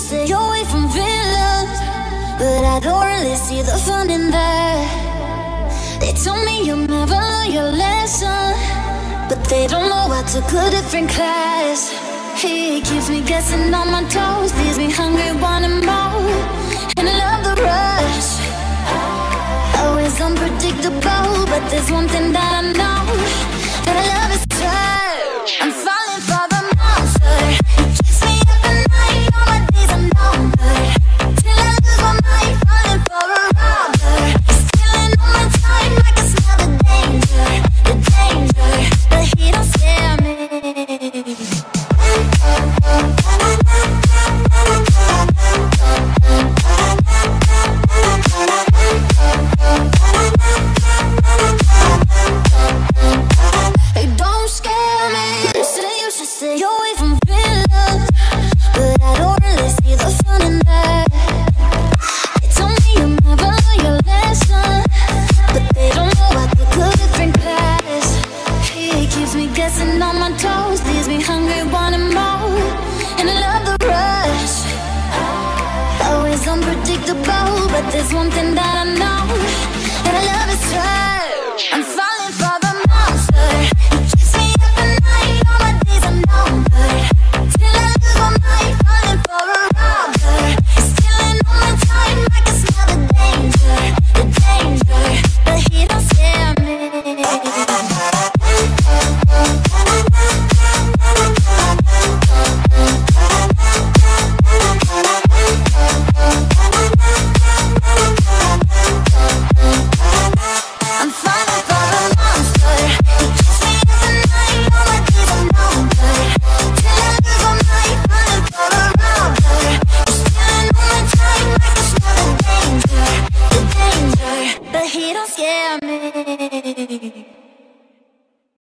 stay away from villains, but I don't really see the fun in that. They told me you'll never learn your lesson, but they don't know I took a different class. He keeps me guessing on my toes, leaves me hungry, wanting more, and I love the rush. Always unpredictable, but there's one thing that I know, that I love is touch. I'm falling for the monster. He keeps me up at night, all my days are numbered, till I lose my mind, falling for a robber. He's stealing all my time, I can smell the danger, but he don't scare me. Guessing on my toes, leaves me hungry, wanting more, and I love the rush. Always unpredictable, but there's one thing that I know, that I love is touch. I'm falling for the monster. He keeps me up at night, all my days are numbered, till I lose my mind, falling for a robber. He's stealing all my time, I can smell the danger, but he don't scare me. But he don't scare